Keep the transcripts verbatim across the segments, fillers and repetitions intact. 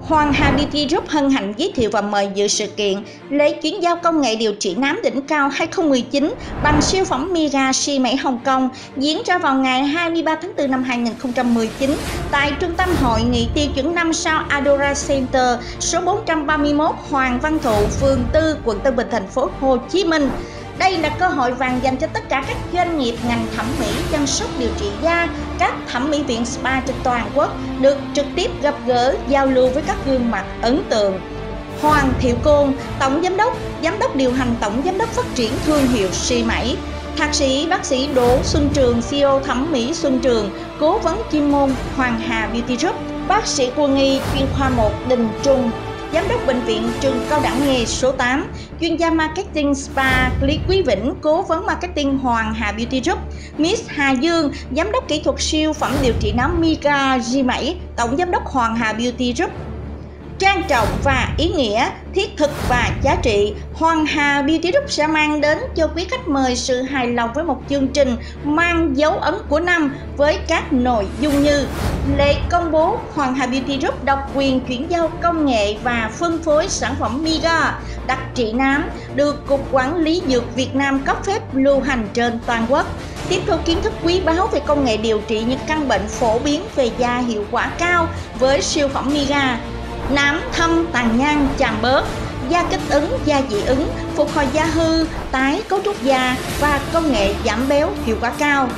Hoàng Hà Beauty Group hân hạnh giới thiệu và mời dự sự kiện lễ chuyển giao công nghệ điều trị nám đỉnh cao hai không một chín bằng siêu phẩm Mega xi Mỹ Hồng Kông diễn ra vào ngày hai mươi ba tháng tư năm hai nghìn không trăm mười chín tại Trung tâm Hội nghị tiêu chuẩn năm sao Adora Center số bốn trăm ba mươi mốt Hoàng Văn Thụ, phường tư, quận Tân Bình, thành phố Hồ Chí Minh. Đây là cơ hội vàng dành cho tất cả các doanh nghiệp ngành thẩm mỹ, chăm sóc điều trị da, các thẩm mỹ viện spa trên toàn quốc được trực tiếp gặp gỡ, giao lưu với các gương mặt ấn tượng. Hoàng Thiệu Côn, Tổng Giám đốc, Giám đốc điều hành Tổng Giám đốc Phát triển Thương hiệu xi Mỹ. Thạc sĩ bác sĩ Đỗ Xuân Trường, xê e ô Thẩm mỹ Xuân Trường, Cố vấn chuyên môn Hoàng Hà Beauty Group. Bác sĩ quân y chuyên khoa một Đình Trung, Giám đốc Bệnh viện Trường Cao đẳng nghề số tám, chuyên gia marketing spa Lý Quý Vĩnh, cố vấn marketing Hoàng Hà Beauty Group. Miss Hà Dương, Giám đốc kỹ thuật siêu phẩm điều trị nám Mega xi Mỹ, Tổng Giám đốc Hoàng Hà Beauty Group. Trang trọng và ý nghĩa, thiết thực và giá trị, Hoàng Hà Beauty Group sẽ mang đến cho quý khách mời sự hài lòng với một chương trình mang dấu ấn của năm với các nội dung như lễ công bố Hoàng Hà Beauty Group độc quyền chuyển giao công nghệ và phân phối sản phẩm Mega đặc trị nám được Cục Quản lý Dược Việt Nam cấp phép lưu hành trên toàn quốc. Tiếp thu kiến thức quý báu về công nghệ điều trị những căn bệnh phổ biến về da hiệu quả cao với siêu phẩm Mega. Nám thâm tàn nhang chàm bớt, da kích ứng, da dị ứng, phục hồi da hư, tái cấu trúc da và công nghệ giảm béo hiệu quả cao.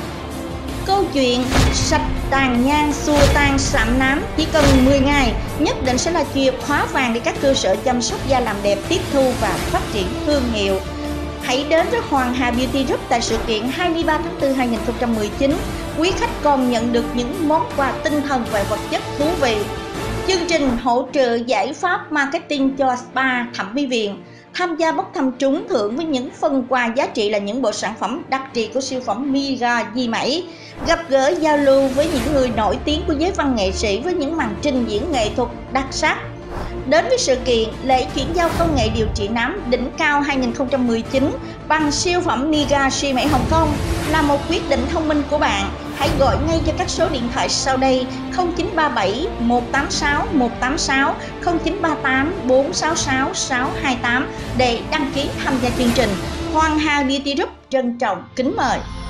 Câu chuyện sạch tàn nhang, xua tan sạm nám chỉ cần mười ngày nhất định sẽ là chìa khóa vàng để các cơ sở chăm sóc da làm đẹp tiếp thu và phát triển thương hiệu. Hãy đến với Hoàng Hà Beauty Group tại sự kiện hai mươi ba tháng tư hai nghìn không trăm mười chín. Quý khách còn nhận được những món quà tinh thần và vật chất thú vị. Chương trình hỗ trợ giải pháp marketing cho spa, thẩm mỹ viện. Tham gia bốc thăm trúng thưởng với những phần quà giá trị là những bộ sản phẩm đặc trị của siêu phẩm Mega xi Mỹ. Gặp gỡ giao lưu với những người nổi tiếng của giới văn nghệ sĩ với những màn trình diễn nghệ thuật đặc sắc. Đến với sự kiện lễ chuyển giao công nghệ điều trị nám đỉnh cao hai nghìn không trăm mười chín bằng siêu phẩm Mega xi Mỹ Hồng Kông là một quyết định thông minh của bạn. Hãy gọi ngay cho các số điện thoại sau đây: không chín ba bảy một tám sáu một tám sáu, không chín ba tám bốn sáu sáu sáu hai tám để đăng ký tham gia chương trình. Hoàng Hà Beauty Group trân trọng kính mời.